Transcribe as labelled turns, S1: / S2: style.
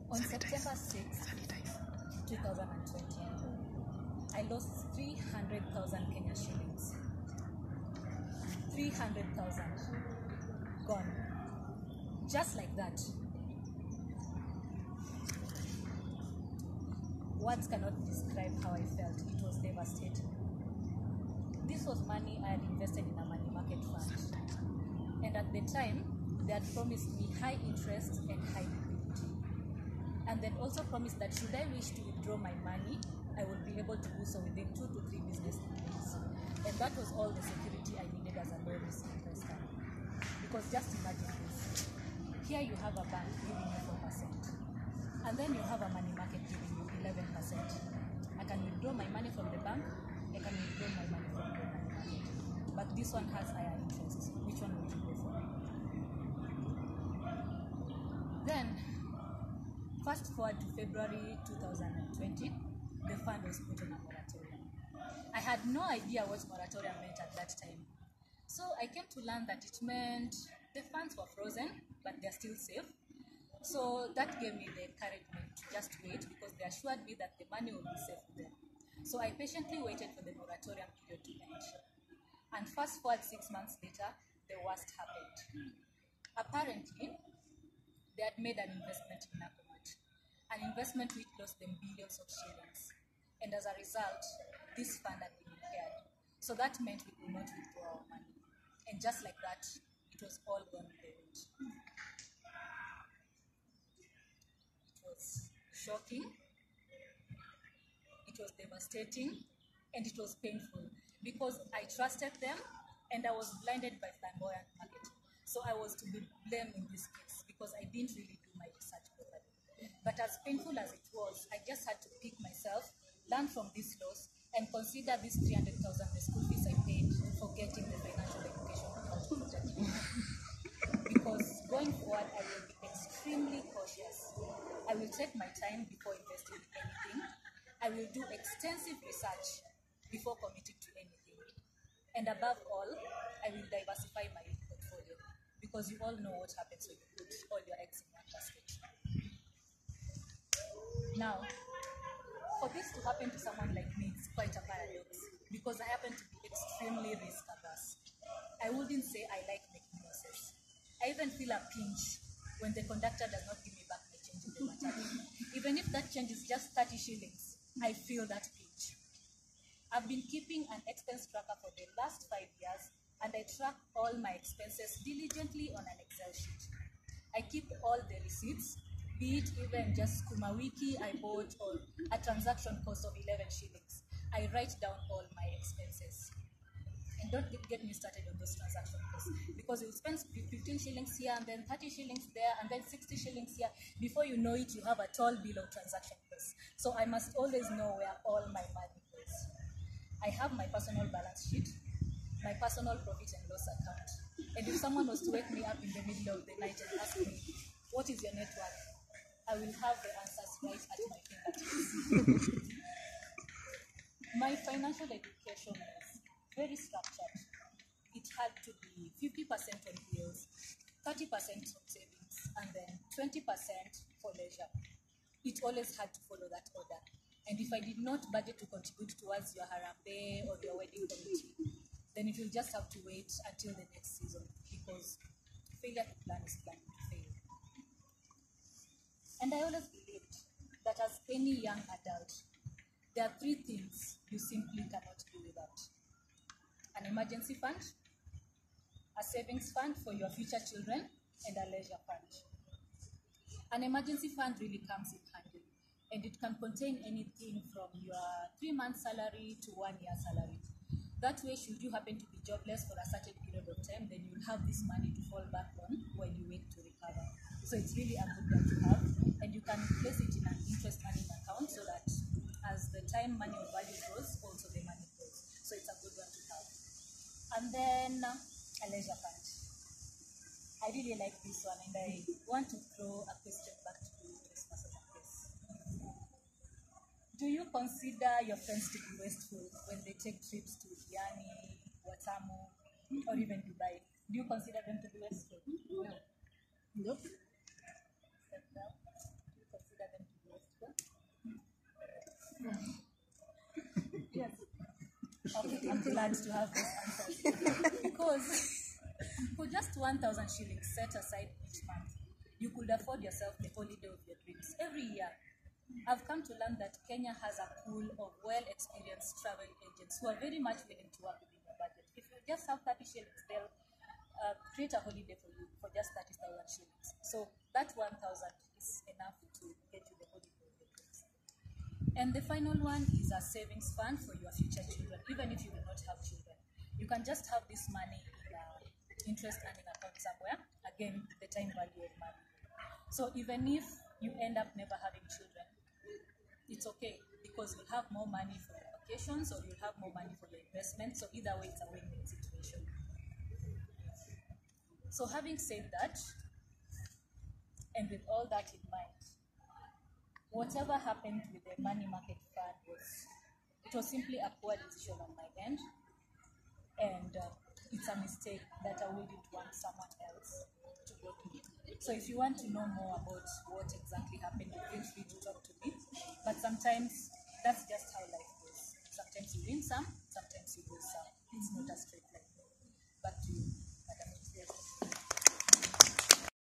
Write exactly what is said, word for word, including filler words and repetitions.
S1: On September sixth, twenty twenty, I lost three hundred thousand Kenya shillings. three hundred thousand gone. Just like that. Words cannot describe how I felt. It was devastating. This was money I had invested in a money market fund. And at the time, they had promised me high interest and high liquidity. And then also promised that should I wish to withdraw my money, I would be able to do so within two to three business days. And that was all the security I needed as a low-risk investor. Because just imagine this. Here you have a bank giving you four percent. And then you have a money market giving you eleven percent. I can withdraw my money from the bank, I can withdraw my money from the money market. But this one has higher interest. Which one would you go for? Then, fast forward to February two thousand twenty, the fund was put on a moratorium. I had no idea what moratorium meant at that time. So I came to learn that it meant the funds were frozen, but they're still safe. So that gave me the encouragement to just wait, because they assured me that the money would be safe with them. So I patiently waited for the moratorium period to end. And fast forward six months later, the worst happened. Apparently, they had made an investment in Nakumatt, an investment which lost them billions of shillings. And as a result, this fund had been impaired. So that meant we could not withdraw our money. And just like that, it was all gone with the wind. It was shocking, it was devastating, and it was painful because I trusted them and I was blinded by flamboyant marketing. So I was to be blamed in this case because I didn't really do my research properly. But as painful as it was, I just had to pick myself, learn from this loss, and consider this three hundred thousand the school fees I paid for getting the financial education without project. Because going forward, I will be extremely cautious. I will take my time before investing in anything. I will do extensive research before committing to anything. And above all, I will diversify my portfolio, because you all know what happens when you put all your eggs in one basket. Now, for this to happen to someone like me, it's quite a paradox, because I happen to be extremely risk averse. I wouldn't say I like making losses. I even feel a pinch when the conductor does not give me back my change in the matatu. Even if that change is just thirty shillings, I feel that pinch. I've been keeping an expense tracker for the last five years, and I track all my expenses diligently on an Excel sheet. I keep all the receipts, be it even just Kuma Wiki I bought or a transaction cost of eleven shillings. I write down all my expenses. And don't get me started on those transaction costs, because you'll spend fifteen shillings here and then thirty shillings there and then sixty shillings here. Before you know it, you have a tall bill of transaction costs. So I must always know where all my money goes. I have my personal balance sheet, my personal profit and loss account. And if someone was to wake me up in the middle of the night and ask me, what is your net worth? I will have the answers right at my fingertips. My financial education is very structured. It had to be fifty percent on bills, thirty percent on savings, and then twenty percent for leisure. It always had to follow that order. And if I did not budget to contribute towards your Harambe or your wedding committee, then it will just have to wait until the next season, because failure to plan is planning to fail. And I always believed that as any young adult, there are three things you simply cannot do without: an emergency fund, a savings fund for your future children, and a leisure fund. An emergency fund really comes in handy, and it can contain anything from your three-month salary to one-year salary. That way, should you happen to be jobless for a certain period of time, then you'll have this money to fall back on when you wait to recover. So it's really a good one to have, and you can place it in an interest earning account so that as the time money value grows, also the money grows. So it's a good one to have. And then uh, a leisure fund. I really like this one, and I want to throw a question back to you, Christmas as a case. Do you consider your friends to be wasteful when they take trips to Diani, Watamu, or even Dubai? Do you consider them to be wasteful? No. Nope. Do you consider Okay, I'm glad to have those answers. Because for just one thousand shillings set aside each month, you could afford yourself the holiday of your dreams every year. I've come to learn that Kenya has a pool of well-experienced travel agents who are very much willing to work within your budget. If you just have thirty shillings, they'll uh, create a holiday for you for just thirty thousand shillings. So that one thousand is enough to get you the holiday of your dreams. And the final one is a savings fund for your future children, even if you do not have children. You can just have this money in an interest earning account somewhere, again, the time value of money. So even if you end up never having children, it's okay, because you'll have more money for your vacations or you'll have more money for your investment. So either way, it's a win-win situation. So having said that, and with all that in mind, whatever happened with the money market fund was, it was simply a poor decision on my end, and uh, it's a mistake that I wouldn't want someone else to go through. So if you want to know more about what exactly happened, feel free to talk to me. But sometimes that's just how life goes. Sometimes you win some, sometimes you lose some. It's not a straight line. Back to you.